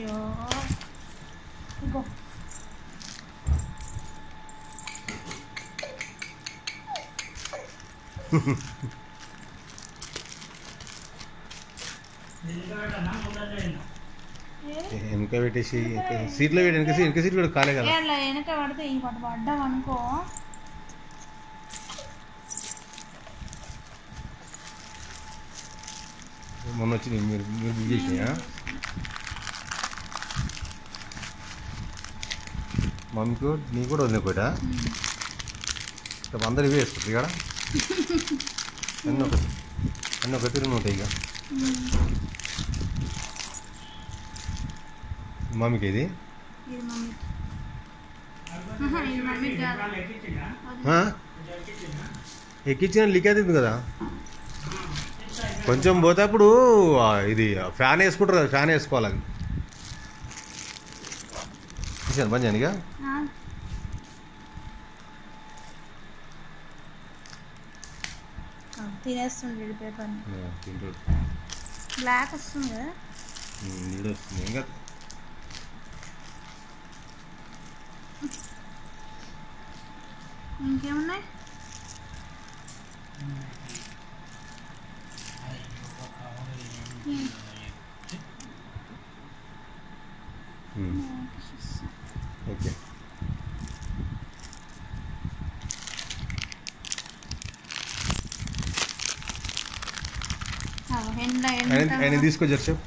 అయ్యో ఇగో వెనక పెట్టేసి సీట్లో పెట్టి వెనక సీట్ కూడా కాలే కదా వెనక పడితే ఈ పట్టు పడ్డాం అనుకో మొన్న వచ్చి మీరు బుక్ చేసినాయా మమ్మీకి నీ కూడా వదిలిపోయా అందరు ఇవే వేసుకుంటారు ఇక్కడ అన్నీ ఒక తిరుగు ఉంటాయి ఇక మమ్మీకి ఇది ఎక్కించిన లీక్ అవుతుంది కదా కొంచెం పోతే అప్పుడు ఇది ఫ్యాన్ వేసుకుంటారు కదా ఫ్యాన్ వేసుకోవాలి అది చూసాను పని చేయనిగా తినేస్తుండే పేపర్ బ్లాక్ వస్తుంది కదా నీడ వస్తుంది ఇంకా ఇంకేమున్నాయి ఓకే ఆయన తీసుకొచ్చారు సార్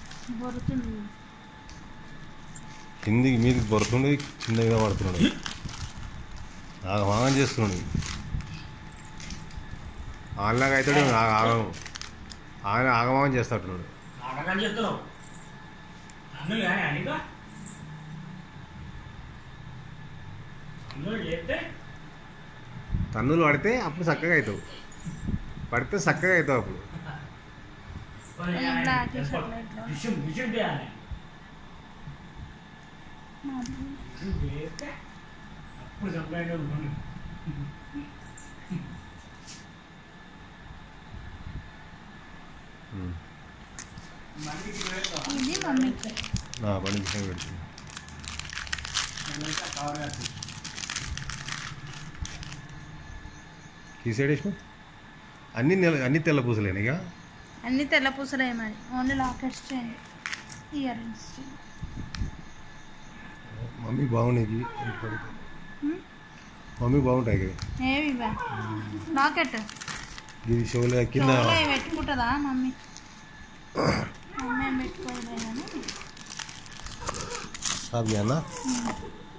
కిందికి మీది బొరుతుండే చిన్నగా పడుతున్నాడు ఆగమాగం చేస్తున్నాడు ఆనలాగా అవుతాడు ఆగమాగం చేస్తాడున్నాడు తన్నులు పడితే అప్పుడు చక్కగా అవుతావు పడితే చక్కగా అవుతావు అప్పుడు ఇది మమ్మీకి బండి పెడుతుంది ఈ సైడ్ వేసిన అన్ని తెల్ల పూసలేనా ఇక అన్ని తెల్ల పూసలు ఏమని ఓన్లీ లాకెట్స్ చేయండి ఇయర్ రింగ్స్ మమ్మీ బాగున్నాయి మమ్మీ బాగుంటాయి కదా ఏవి లాకెట్ ఇది షోలో కింద పెట్టుకుంటుందా మమ్మీ మమ్మీ ఏం పెట్టుకోలేదు కానీ సాబ్ అన్న